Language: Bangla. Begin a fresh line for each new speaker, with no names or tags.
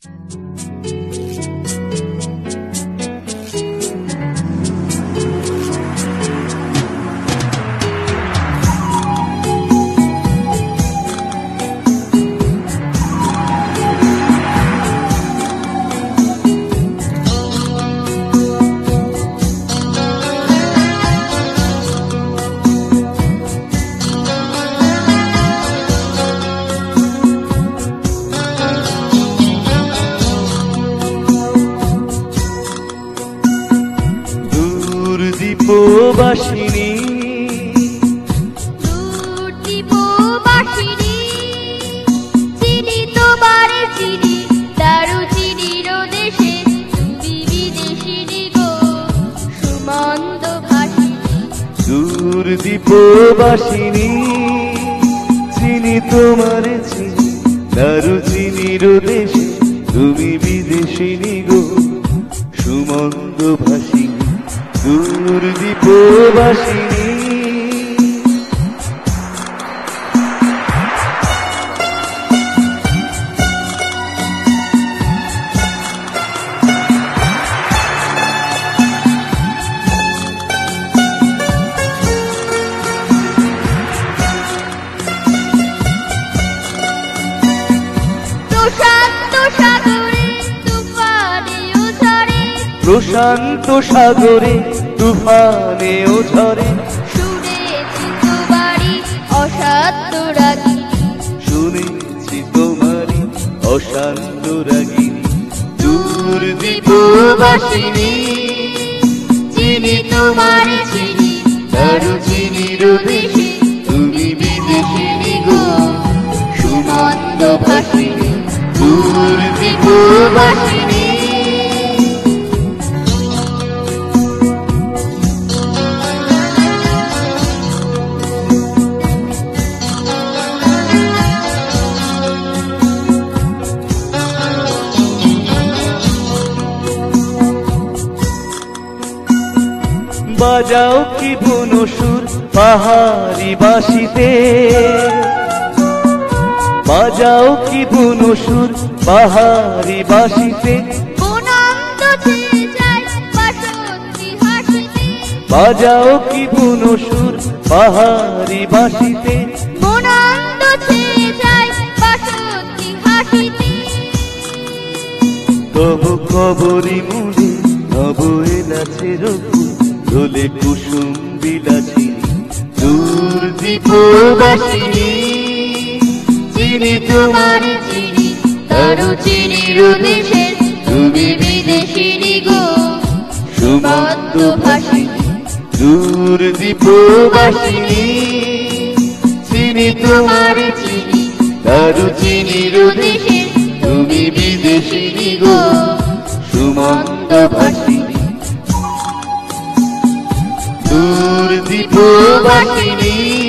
DWIPABASINI
DWIPABASINI চিনি তোমারে চিনি দারুচিনির দেশে তুমি বিদেশিনী গো সুমন্দ ভাষিনী
DWIPABASINI চিনি তোমারে চিনি দারুচিনির দেশে তুমি বিদেশিনী গো সুমন্দ ভাষিনী DWIPABASINI প্রশান্ত সাগরে তুফানে ও ঝরে
শুনেছি তোমারি অসাধ্য রাগিনী
শুনেছি তোমারি অশান্ত রাগিনী DWIPABASINI
চিনি তোমারে চিনি দারুচিনির দেশে তুমি বিদেশিনী গো সুমন্দ ভাষিনী
DWIPABASINI বাজাও কি বনসুর পাহাড়ি বাঁশিতে বাজাও কি বনসুর পাহাড়ি বাঁশিতে
আনন্দ চেয়ে যায় বাসন্তী হাসিতে
বাজাও কি বনসুর পাহাড়ি বাঁশিতে
আনন্দ চেয়ে যায় বাসন্তী হাসিতে
তব কবরি মুড়ে নব এলাছে রঘু দোলে কুসুম বিলাসিনী DWIPABASINI চিনি তোমারে চিনি
দারুচিনির দেশে তুমি বিদেশিনী গো সুমন্দ ভাষিনী
DWIPABASINI চিনি তোমারে চিনি দারুচিনির দেশে তুমি বিদেশিনী গো সুমন্দ ভাষিনী DWIPABASINI